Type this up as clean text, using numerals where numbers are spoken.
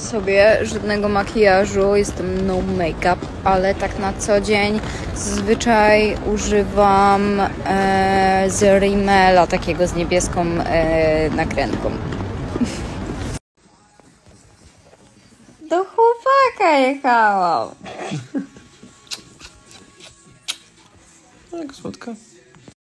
sobie żadnego makijażu, jestem no make-up, ale tak na co dzień zazwyczaj używam z Rimmela, takiego z niebieską nakrętką. Do chłopaka jechałam. Jak słodka.